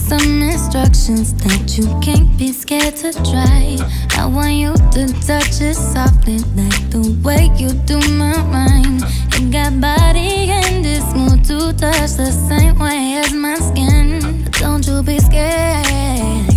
some instructions that you can't be scared to try. I want you to touch it softly, like the way you do my mind. It got body and it's smooth to touch the same way as my skin. But don't you be scared.